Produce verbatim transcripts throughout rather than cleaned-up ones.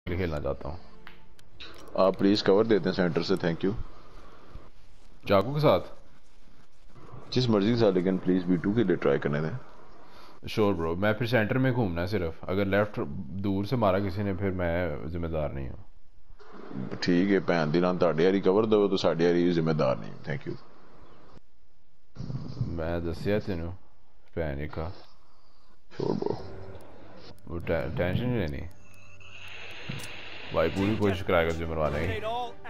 खेलना चाहता हूँ। आप प्लीज कवर देते हैं सेंटर से, थैंक यू। चाकू के साथ जिस मर्जी के साथ, लेकिन प्लीज बी टू के लिए ट्राई करने दें। श्योर ब्रो, मैं फिर सेंटर में घूमना है सिर्फ। अगर लेफ्ट दूर से मारा किसी ने फिर मैं जिम्मेदार नहीं हूँ। ठीक है, भैन दी लान ताड़े यारी कवर दो तो साड़ी यारी जिम्मेदार नहीं, थैंक यू। मैं दसिया तेनू भैन का छोड़ ब्रो, वो टेंशन नहीं लेनी भाई, पूरी कोशिश कराएगा तुझे मरवाने की।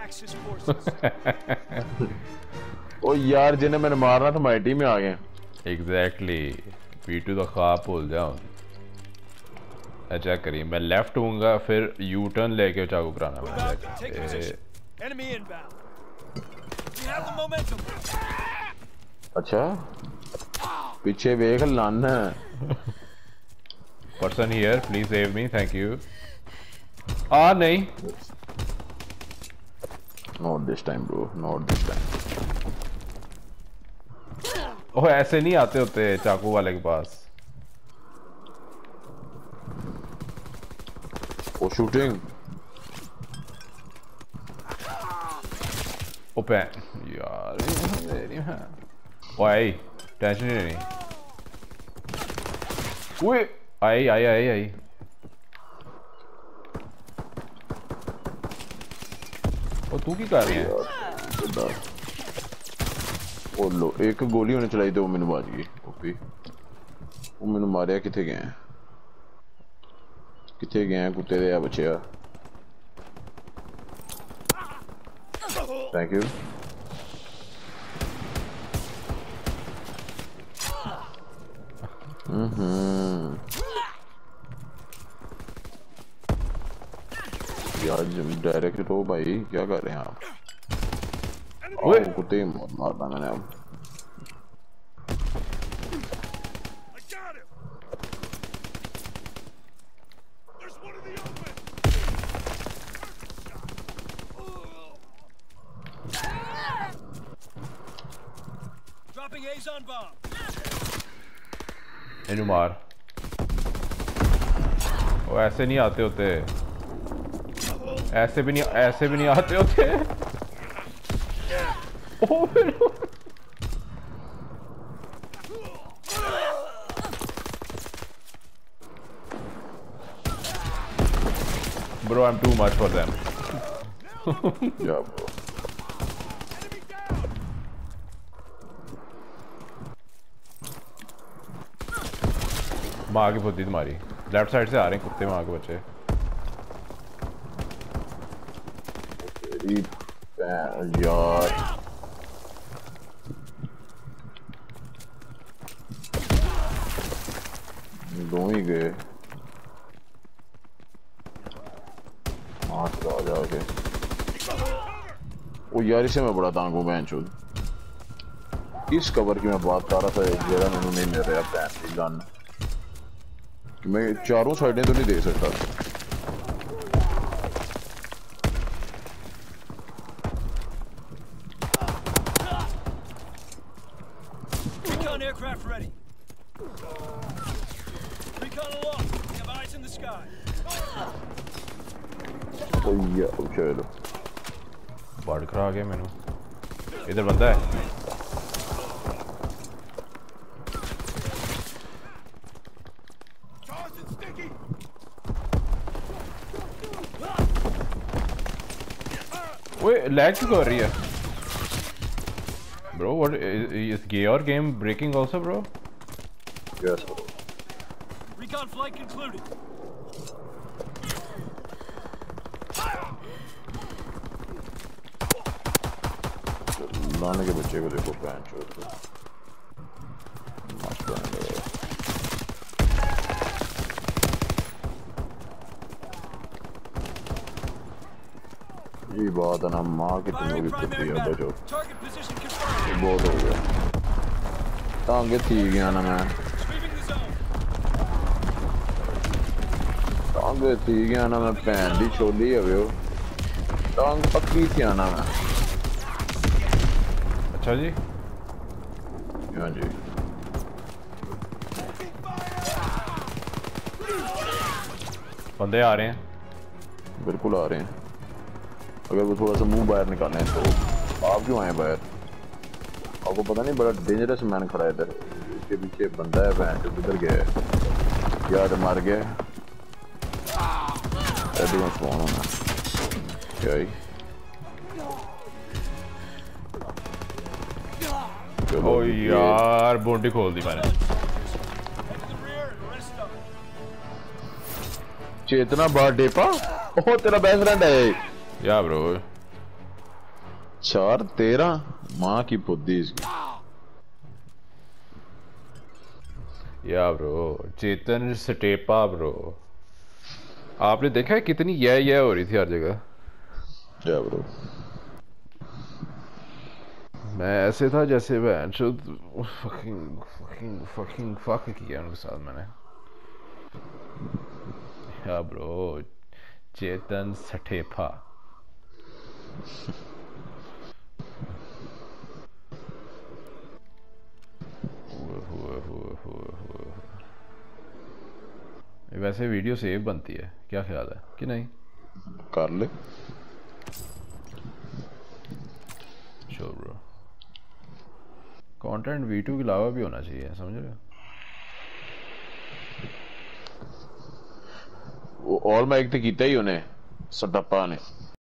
ओ यार जिन्हें मैंने मारना था हमारी टीम में आ गए। एग्जैक्टली, पीटू तो ख्वाब भूल जाओ। चेक करिए, मैं लेफ्ट हूँगा फिर यू टर्न लेके चाकू कराना मैं। अच्छा पीछे देख लाना। Person here please save me, thank you. आ नहीं, not this time bro, not this time. Oh ऐसे नहीं आते होते चाकू वाले के पास। ओ शूटिंग, ओपन यार ओए टेंशन नहीं लेनी। ओए आई आई आई आई ओ तू की कर रही है? ओ लो एक गोली होने चलाई तो वो मैंने बाज गई। ओके वो मैंने मारिया किथे गए हैं, किथे गए हैं कुत्ते दे बच्चे। Thank you. हम्म यार डायरेक्ट हो भाई, क्या कर रहे हैं आप? ओए कुत्ते मारना मैंने अब। इन्हें मार। ओ ऐसे नहीं आते होते, ऐसे भी नहीं, ऐसे भी नहीं आते होते। ओ Bro, I'm too much for them. Yeah, bro. माँ की बुद्धि तुम्हारी। लेफ्ट साइड से आ रहे हैं कुत्ते माँ के बच्चे। यार दो ही गए। मार आ जाओगे। ओ यार इसे मैं बड़ा तांग हूँ बहन चोद। इस कवर की मैं बात कर रहा था, एक जगह मैंने नहीं मिल रहा बहन की गन। मैं चारों साइडें तो नहीं दे सकता। Recon aircraft ready. Recon aloft. We have eyes in the sky. ओ यार चलो। बॉर्ड खरा आ गया मैंने। इधर बंदा है। ओए लैग क्यों कर रही है? Bro, what is, is your game breaking also, bro? Yes, bro. Recon flight concluded. लाने के बच्चे को देखो पैंच चोद को। मस्त है। ये बात है ना माँ की तुम्हें भी कुत्ती है बचो। ये बहुत हो गया। टांगे थी गया ना मैं। टांगे थी गया ना मैं पैन दी छोली है वो। टांग पक्की थी आना मैं। अच्छा जी। हाँ जी। बंदे आ रहे हैं। बिल्कुल आ रहे हैं। अगर वो थोड़ा सा मुंह बाहर निकालें तो आप क्यों आए बाहर? आपको पता नहीं बड़ा डेंजरस मैन खड़ा है इधर, इसके पीछे बंदा है बहन जो किधर गया है यार, मार गया एडवांस फोन होना क्या ही। ओ यार बोंडी खोल दी मैंने। चेतना बार डेपा, ओह तेरा बेस्ट फ्रेंड है या ब्रो। चार तेरह माँ की बुद्धि इसकी। या ब्रो चेतन सटेपा ब्रो। आपने देखा है कितनी ये ये हो रही थी हर जगह। या ब्रो मैं ऐसे था जैसे मैं जो फकिंग फकिंग फकिंग फक किया उनके साथ मैंने। या ब्रो चेतन सटेपा। वैसे वीडियो सेव बनती है, क्या ख्याल है कि नहीं? कर ले sure bro. Content V two के अलावा भी होना चाहिए, समझ रहे हो? वो और माइक तो किया ही उन्हें सटप्पा ने।